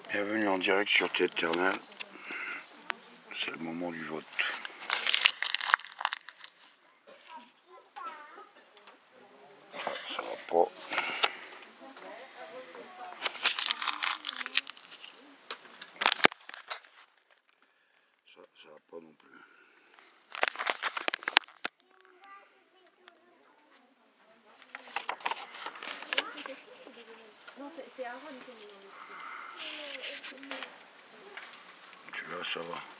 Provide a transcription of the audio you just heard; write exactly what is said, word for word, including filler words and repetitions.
Bienvenue en direct sur T-Éternel. C'est le moment du vote. Ah, ça va pas. Ça, ça va pas non plus. Non, c'est Aaron qui est dans le... Tu vois, ça va.